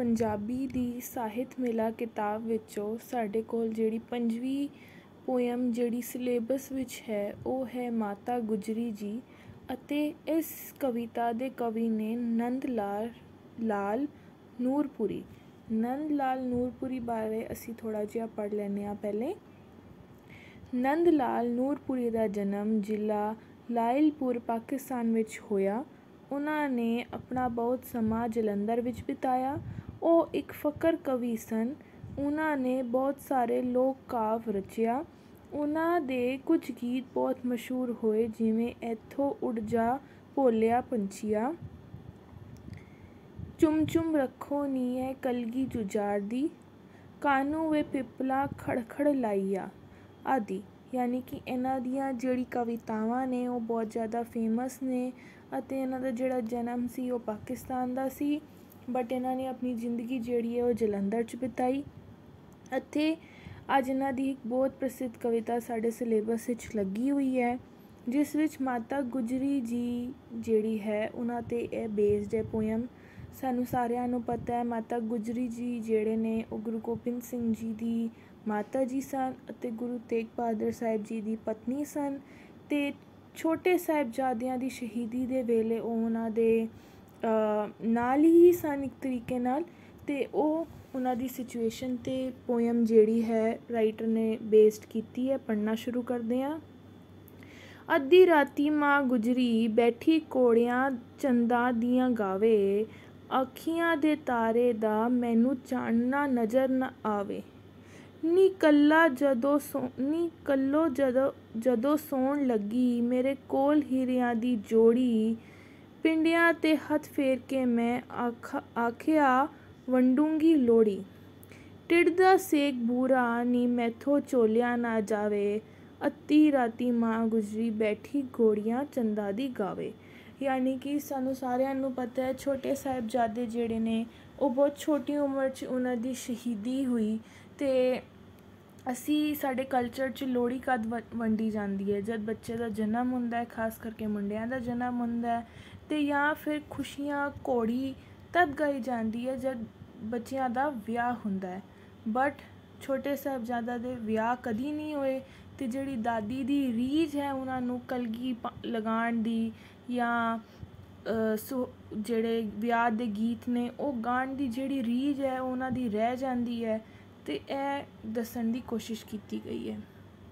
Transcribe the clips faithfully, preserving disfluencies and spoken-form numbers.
पंजाबी दी ਸਾਹਿਤ ਮੇਲਾ किताब ਵਿੱਚੋਂ ਸਾਡੇ ਕੋਲ ਜਿਹੜੀ ਪੰਜਵੀਂ ਪੋਇਮ ਜਿਹੜੀ ਸਿਲੇਬਸ ਵਿੱਚ ਹੈ ਉਹ ਹੈ ਮਾਤਾ ਗੁਜਰੀ ਜੀ ਅਤੇ ਇਸ ਕਵਿਤਾ ਦੇ ਕਵੀ ਨੇ ਨੰਦ ਲਾਲ ਲਾਲ ਨੂਰਪੁਰੀ। ਨੰਦ ਲਾਲ ਨੂਰਪੁਰੀ ਬਾਰੇ ਅਸੀਂ ਥੋੜ੍ਹਾ ਜਿਹਾ ਪੜ੍ਹ ਲੈਂਦੇ ਹਾਂ। ਪਹਿਲੇ ਨੰਦ ਲਾਲ ਨੂਰਪੁਰੀ ਦਾ ਜਨਮ ਜ਼ਿਲ੍ਹਾ ਲਾਇਲਪੁਰ ਪਾਕਿਸਤਾਨ ਵਿੱਚ ਹੋਇਆ। ਉਹਨਾਂ ਨੇ ਆਪਣਾ ਬਹੁਤ ਸਮਾਂ ਜਲੰਧਰ ਵਿੱਚ ਬਿਤਾਇਆ। ਉਹ ਇੱਕ ਫ਼ਕਰ ਕਵੀ ਸਨ। ਉਹਨਾਂ ਨੇ ਬਹੁਤ ਸਾਰੇ ਲੋਕ ਕਾਵਿ ਰਚਿਆ। ਉਹਨਾਂ ਦੇ ਕੁਝ ਗੀਤ ਬਹੁਤ ਮਸ਼ਹੂਰ ਹੋਏ, ਜਿਵੇਂ ਇੱਥੋਂ ਉੱਡ ਜਾ ਭੋਲਿਆ ਪੰਛੀਆ, ਚੁੰਮ ਚੁੰਮ ਰੱਖੋ ਨੀ ਹੈ ਕਲਗੀ ਜੁਝਾਰ ਦੀ, ਕਾਨੂੰ ਵੇ ਪਿਪਲਾ ਖੜਖੜ ਲਾਈਆ ਆਦਿ। ਯਾਨੀ ਕਿ ਇਹਨਾਂ ਦੀਆਂ ਜਿਹੜੀ ਕਵਿਤਾਵਾਂ ਨੇ ਉਹ ਬਹੁਤ ਜ਼ਿਆਦਾ ਫੇਮਸ ਨੇ ਅਤੇ ਇਹਨਾਂ ਦਾ ਜਿਹੜਾ ਜਨਮ ਸੀ ਉਹ ਪਾਕਿਸਤਾਨ ਦਾ ਸੀ, ਬਟ ਇਹਨਾਂ ਨੇ ਆਪਣੀ ਜ਼ਿੰਦਗੀ ਜਿਹੜੀ ਹੈ ਉਹ ਜਲੰਧਰ 'ਚ ਬਿਤਾਈ। ਅਤੇ ਅੱਜ ਇਹਨਾਂ ਦੀ ਇੱਕ ਬਹੁਤ ਪ੍ਰਸਿੱਧ ਕਵਿਤਾ ਸਾਡੇ ਸਿਲੇਬਸ ਵਿੱਚ ਲੱਗੀ ਹੋਈ ਹੈ, ਜਿਸ ਵਿੱਚ ਮਾਤਾ ਗੁਜਰੀ ਜੀ ਜਿਹੜੀ ਹੈ ਉਹਨਾਂ 'ਤੇ ਇਹ ਬੇਸਡ ਹੈ ਪੋਇਮ। ਸਾਨੂੰ ਸਾਰਿਆਂ ਨੂੰ ਪਤਾ ਹੈ ਮਾਤਾ ਗੁਜਰੀ ਜੀ ਜਿਹੜੇ ਨੇ ਉਹ ਗੁਰੂ ਗੋਬਿੰਦ ਸਿੰਘ ਜੀ ਦੀ ਮਾਤਾ ਜੀ ਸਨ ਅਤੇ ਗੁਰੂ ਤੇਗ ਬਹਾਦਰ ਸਾਹਿਬ ਜੀ ਦੀ ਪਤਨੀ ਸਨ। ਅਤੇ ਛੋਟੇ ਸਾਹਿਬਜ਼ਾਦਿਆਂ ਦੀ ਸ਼ਹੀਦੀ ਦੇ ਵੇਲੇ ਉਹ ਉਹਨਾਂ ਦੇ ਨਾਲ ਹੀ ਸਨ ਇੱਕ ਤਰੀਕੇ ਨਾਲ, ਅਤੇ ਉਹ ਉਹਨਾਂ ਦੀ ਸਿਚੁਏਸ਼ਨ 'ਤੇ ਪੋਇਮ ਜਿਹੜੀ ਹੈ ਰਾਈਟਰ ਨੇ ਬੇਸਡ ਕੀਤੀ ਹੈ। ਪੜ੍ਹਨਾ ਸ਼ੁਰੂ ਕਰਦੇ ਹਾਂ। ਅੱਧੀ ਰਾਤੀ ਮਾਂ ਗੁਜਰੀ ਬੈਠੀ ਕੋੜਿਆਂ ਚੰਦਾਂ ਦੀਆਂ ਗਾਵੇ, ਅੱਖੀਆਂ ਦੇ ਤਾਰੇ ਦਾ ਮੈਨੂੰ ਚਾਨਣਾ ਨਜ਼ਰ ਨਾ ਆਵੇ। ਨੀ ਕੱਲਾ ਜਦੋਂ ਸੌ ਨੀ ਕੱਲੋ ਜਦੋਂ ਜਦੋਂ ਸੌਣ ਲੱਗੀ, ਮੇਰੇ ਕੋਲ ਹੀਰਿਆਂ ਦੀ ਜੋੜੀ, ਪਿੰਡਿਆਂ 'ਤੇ ਹੱਥ ਫੇਰ ਕੇ ਮੈਂ ਆਖ ਆਖਿਆ ਵੰਡੂੰਗੀ ਲੋਹੜੀ। ਢਿੱਡ ਦਾ ਸੇਕ ਬੂਰਾ ਨੀ ਮੈਥੋਂ ਝੋਲਿਆ ਨਾ ਜਾਵੇ, ਅੱਧੀ ਰਾਤੀ ਮਾਂ ਗੁਜਰੀ ਬੈਠੀ ਘੋੜੀਆਂ ਚੰਦਾਂ ਦੀ ਗਾਵੇ। ਯਾਨੀ ਕਿ ਸਾਨੂੰ ਸਾਰਿਆਂ ਨੂੰ ਪਤਾ ਹੈ ਛੋਟੇ ਸਾਹਿਬਜ਼ਾਦੇ ਜਿਹੜੇ ਨੇ ਉਹ ਬਹੁਤ ਛੋਟੀ ਉਮਰ 'ਚ ਉਹਨਾਂ ਦੀ ਸ਼ਹੀਦੀ ਹੋਈ। ਅਤੇ ਅਸੀਂ ਸਾਡੇ ਕਲਚਰ 'ਚ ਲੋਹੜੀ ਕਦ ਵ ਵੰਡੀ ਜਾਂਦੀ ਹੈ, ਜਦ ਬੱਚੇ ਦਾ ਜਨਮ ਹੁੰਦਾ ਹੈ, ਖਾਸ ਕਰਕੇ ਮੁੰਡਿਆਂ ਦਾ ਜਨਮ ਹੁੰਦਾ ਹੈ, ਅਤੇ ਜਾਂ ਫਿਰ ਖੁਸ਼ੀਆਂ ਘੋੜੀ ਤਦ ਗਾਈ ਜਾਂਦੀ ਹੈ ਜਦ ਬੱਚਿਆਂ ਦਾ ਵਿਆਹ ਹੁੰਦਾ ਹੈ। ਬਟ ਛੋਟੇ ਸਾਹਿਬਜ਼ਾਦਾ ਦੇ ਵਿਆਹ ਕਦੀ ਨਹੀਂ ਹੋਏ, ਅਤੇ ਜਿਹੜੀ ਦਾਦੀ ਦੀ ਰੀਝ ਹੈ ਉਹਨਾਂ ਨੂੰ ਕਲਗੀ ਲਗਾਉਣ ਦੀ ਜਾਂ ਸੋ ਜਿਹੜੇ ਵਿਆਹ ਦੇ ਗੀਤ ਨੇ ਉਹ ਗਾਉਣ ਦੀ ਜਿਹੜੀ ਰੀਝ ਹੈ ਉਹਨਾਂ ਦੀ ਰਹਿ ਜਾਂਦੀ ਹੈ, ਅਤੇ ਇਹ ਦੱਸਣ ਦੀ ਕੋਸ਼ਿਸ਼ ਕੀਤੀ ਗਈ ਹੈ।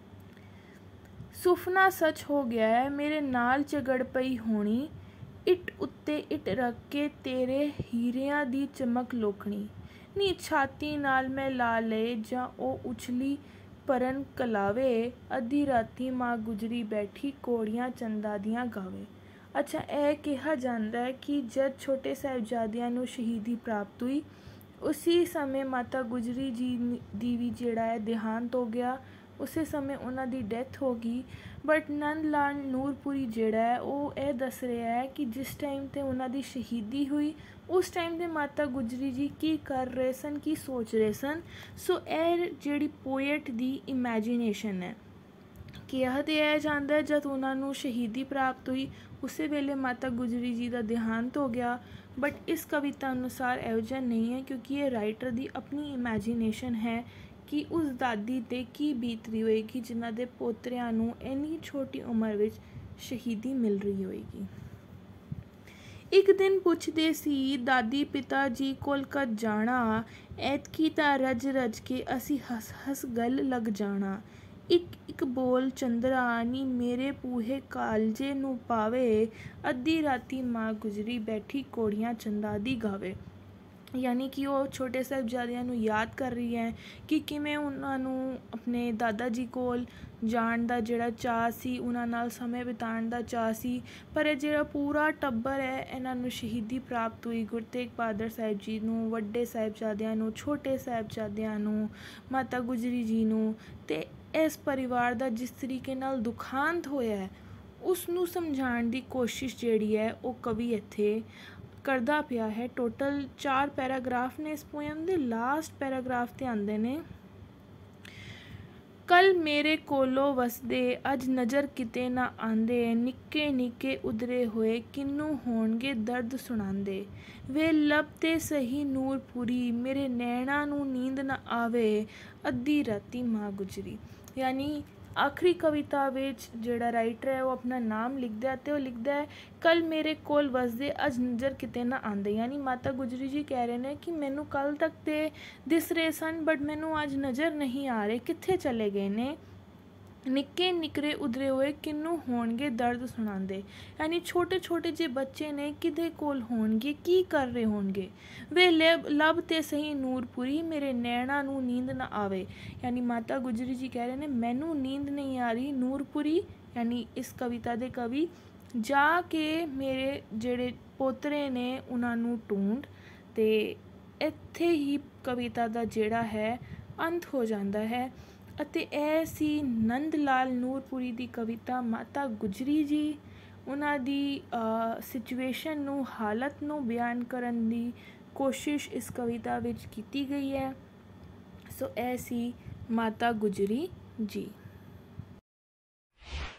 ਸੁਫਨਾ ਸੱਚ ਹੋ ਗਿਆ ਹੈ ਮੇਰੇ ਨਾਲ ਝਗੜ ਪਈ ਹੋਣੀ, ਇੱਟ ਉੱਤੇ ਇੱਟ ਰੱਖ ਕੇ ਤੇਰੇ ਹੀਰਿਆਂ ਦੀ ਚਮਕ ਲੋਕਣੀ, ਨੀ ਛਾਤੀ ਨਾਲ ਮੈਂ ਲਾ ਲਏ ਜਾਂ ਉਹ ਉਛਲੀ ਪਰਨ ਕਲਾਵੇ, ਅੱਧੀ ਰਾਤੀ ਮਾਂ ਗੁਜਰੀ ਬੈਠੀ ਘੋੜੀਆਂ ਚੰਦਾਂ ਦੀਆਂ ਗਾਵੇ। ਅੱਛਾ, ਇਹ ਕਿਹਾ ਜਾਂਦਾ ਹੈ ਕਿ ਜਦ ਛੋਟੇ ਸਾਹਿਬਜ਼ਾਦਿਆਂ ਨੂੰ ਸ਼ਹੀਦੀ ਪ੍ਰਾਪਤ ਹੋਈ, ਉਸੇ ਸਮੇਂ ਮਾਤਾ ਗੁਜਰੀ ਜੀ ਦੀ ਵੀ ਜਿਹੜਾ ਹੈ ਦੇਹਾਂਤ ਹੋ ਗਿਆ, ਉਸੇ ਸਮੇਂ ਉਹਨਾਂ ਦੀ ਡੈਥ ਹੋ ਗਈ। ਬਟ ਨੰਦ ਲਾਲ ਨੂਰਪੁਰੀ ਜਿਹੜਾ ਹੈ ਉਹ ਇਹ ਦੱਸ ਰਿਹਾ ਹੈ ਕਿ ਜਿਸ ਟਾਈਮ 'ਤੇ ਉਹਨਾਂ ਦੀ ਸ਼ਹੀਦੀ ਹੋਈ ਉਸ ਟਾਈਮ 'ਤੇ ਮਾਤਾ ਗੁਜਰੀ ਜੀ ਕੀ ਕਰ ਰਹੇ ਸਨ, ਕੀ ਸੋਚ ਰਹੇ ਸਨ। ਸੋ ਇਹ ਜਿਹੜੀ ਪੋਇਟ ਦੀ ਇਮੈਜੀਨੇਸ਼ਨ ਹੈ। ਕਿਹਾ ਤਾਂ ਇਹ ਜਾਂਦਾ ਜਦ ਉਹਨਾਂ ਨੂੰ ਸ਼ਹੀਦੀ ਪ੍ਰਾਪਤ ਹੋਈ ਉਸੇ ਵੇਲੇ ਮਾਤਾ ਗੁਜਰੀ ਜੀ ਦਾ ਦੇਹਾਂਤ ਹੋ ਗਿਆ, ਬਟ ਇਸ ਕਵਿਤਾ ਅਨੁਸਾਰ ਇਹੋ ਜਿਹਾ ਨਹੀਂ ਹੈ, ਕਿਉਂਕਿ ਇਹ ਰਾਈਟਰ ਦੀ ਆਪਣੀ ਇਮੈਜੀਨੇਸ਼ਨ ਹੈ ਕਿ ਉਸ ਦਾਦੀ 'ਤੇ ਕੀ ਬੀਤ ਰਹੀ ਹੋਏਗੀ ਜਿਨ੍ਹਾਂ ਦੇ ਪੋਤਰਿਆਂ ਨੂੰ ਇੰਨੀ ਛੋਟੀ ਉਮਰ ਵਿੱਚ ਸ਼ਹੀਦੀ ਮਿਲ ਰਹੀ ਹੋਏਗੀ। ਇੱਕ ਦਿਨ ਪੁੱਛਦੇ ਸੀ ਦਾਦੀ ਪਿਤਾ ਜੀ ਕੋਲ ਕਦ ਜਾਣਾ, ਐਤਕੀ ਤਾਂ ਰੱਜ ਰੱਜ ਕੇ ਅਸੀਂ ਹੱਸ ਹੱਸ ਗੱਲ ਲੱਗ ਜਾਣਾ, ਇੱਕ ਇੱਕ ਬੋਲ ਚੰਦਰਾ ਨੀ ਮੇਰੇ ਪੂਹੇ ਕਾਲਜੇ ਨੂੰ ਪਾਵੇ, ਅੱਧੀ ਰਾਤੀ ਮਾਂ ਗੁਜਰੀ ਬੈਠੀ ਘੋੜੀਆਂ ਚੰਦਾਂ ਦੀ ਗਾਵੇ। ਯਾਨੀ ਕਿ ਉਹ ਛੋਟੇ ਸਾਹਿਬਜ਼ਾਦਿਆਂ ਨੂੰ ਯਾਦ ਕਰ ਰਹੀ ਹੈ ਕਿ ਕਿਵੇਂ ਉਹਨਾਂ ਨੂੰ ਆਪਣੇ ਦਾਦਾ ਜੀ ਕੋਲ ਜਾਣ ਦਾ ਜਿਹੜਾ ਚਾਅ ਸੀ, ਉਹਨਾਂ ਨਾਲ ਸਮੇਂ ਬਿਤਾਉਣ ਦਾ ਚਾਅ ਸੀ, ਪਰ ਇਹ ਜਿਹੜਾ ਪੂਰਾ ਟੱਬਰ ਹੈ ਇਹਨਾਂ ਨੂੰ ਸ਼ਹੀਦੀ ਪ੍ਰਾਪਤ ਹੋਈ, ਗੁਰੂ ਤੇਗ ਬਹਾਦਰ ਸਾਹਿਬ ਜੀ ਨੂੰ, ਵੱਡੇ ਸਾਹਿਬਜ਼ਾਦਿਆਂ ਨੂੰ, ਛੋਟੇ ਸਾਹਿਬਜ਼ਾਦਿਆਂ ਨੂੰ, ਮਾਤਾ ਗੁਜਰੀ ਜੀ ਨੂੰ, ਅਤੇ ਇਸ ਪਰਿਵਾਰ ਦਾ ਜਿਸ ਤਰੀਕੇ ਨਾਲ ਦੁਖਾਂਤ ਹੋਇਆ ਹੈ ਉਸ ਨੂੰ ਸਮਝਾਉਣ ਦੀ ਕੋਸ਼ਿਸ਼ ਜਿਹੜੀ ਹੈ ਉਹ ਕਵੀ ਇੱਥੇ ਕਰਦਾ ਪਿਆ ਹੈ। ਟੋਟਲ ਚਾਰ ਪੈਰਾਗ੍ਰਾਫ ਨੇ ਇਸ ਪੋਇਮ ਦੇ। ਲਾਸਟ ਪੈਰਾਗ੍ਰਾਫ 'ਤੇ ਆਉਂਦੇ ਨੇ, ਕੱਲ ਮੇਰੇ ਕੋਲੋਂ ਵਸਦੇ, ਅੱਜ ਨਜ਼ਰ ਕਿਤੇ ਨਾ ਆਂਦੇ, ਨਿੱਕੇ ਨਿੱਕੇ ਉਧਰੇ ਹੋਏ ਕਿਹਨੂੰ ਹੋਣਗੇ ਦਰਦ ਸੁਣਾਉਂਦੇ। ਵੇ ਲੱਭ ਤੇ ਸਹੀ ਨੂਰਪੁਰੀ, ਮੇਰੇ ਨੈਣਾਂ ਨੂੰ ਨੀਂਦ ਨਾ ਆਵੇ, ਅੱਧੀ ਰਾਤੀ ਮਾਂ ਗੁਜਰੀ। ਯਾਨੀ ਆਖਰੀ ਕਵਿਤਾ ਵਿੱਚ ਜਿਹੜਾ ਰਾਈਟਰ ਹੈ ਉਹ ਆਪਣਾ ਨਾਮ ਲਿਖਦਾ ਅਤੇ ਉਹ ਲਿਖਦਾ ਹੈ ਕੱਲ ਮੇਰੇ ਕੋਲ ਵਸਦੇ, ਅੱਜ ਨਜ਼ਰ ਕਿਤੇ ਨਾ ਆਉਂਦੇ। ਯਾਨੀ ਮਾਤਾ ਗੁਜਰੀ ਜੀ ਕਹਿ ਰਹੇ ਨੇ ਕਿ ਮੈਨੂੰ ਕੱਲ੍ਹ ਤੱਕ ਤੇ ਦਿਸ ਰਹੇ ਸਨ, ਬਟ ਮੈਨੂੰ ਅੱਜ ਨਜ਼ਰ ਨਹੀਂ ਆ ਰਹੇ, ਕਿੱਥੇ ਚਲੇ ਗਏ ਨੇ। ਨਿੱਕੇ ਨਿੱਕਰੇ ਉਧਰੇ ਹੋਏ ਕਿਹਨੂੰ ਹੋਣਗੇ ਦਰਦ ਸੁਣਾਉਂਦੇ। ਯਾਨੀ ਛੋਟੇ ਛੋਟੇ ਜਿਹੇ ਬੱਚੇ ਨੇ, ਕਿਹਦੇ ਕੋਲ ਹੋਣਗੇ, ਕੀ ਕਰ ਰਹੇ ਹੋਣਗੇ। ਵੇ ਲੱਭ ਲੱਭ ਤੇ ਸਹੀ ਨੂਰਪੁਰੀ, ਮੇਰੇ ਨੈਣਾਂ ਨੂੰ ਨੀਂਦ ਨਾ ਆਵੇ। ਯਾਨੀ ਮਾਤਾ ਗੁਜਰੀ ਜੀ ਕਹਿ ਰਹੇ ਨੇ ਮੈਨੂੰ ਨੀਂਦ ਨਹੀਂ ਆ ਰਹੀ, ਨੂਰਪੁਰੀ ਯਾਨੀ ਇਸ ਕਵਿਤਾ ਦੇ ਕਵੀ, ਜਾ ਕੇ ਮੇਰੇ ਜਿਹੜੇ ਪੋਤਰੇ ਨੇ ਉਹਨਾਂ ਨੂੰ ਢੂੰਡ। ਅਤੇ ਇੱਥੇ ਹੀ ਕਵਿਤਾ ਦਾ ਜਿਹੜਾ ਹੈ ਅੰਤ ਹੋ ਜਾਂਦਾ ਹੈ। ਅਤੇ ਇਹ ਸੀ ਨੰਦ ਲਾਲ ਨੂਰਪੁਰੀ ਦੀ ਕਵਿਤਾ ਮਾਤਾ ਗੁਜਰੀ ਜੀ। ਉਹਨਾਂ ਦੀ ਸਿਚੁਏਸ਼ਨ ਨੂੰ, ਹਾਲਤ ਨੂੰ ਬਿਆਨ ਕਰਨ ਦੀ ਕੋਸ਼ਿਸ਼ ਇਸ ਕਵਿਤਾ ਵਿੱਚ ਕੀਤੀ ਗਈ ਹੈ। ਸੋ ਇਹ ਸੀ ਮਾਤਾ ਗੁਜਰੀ ਜੀ।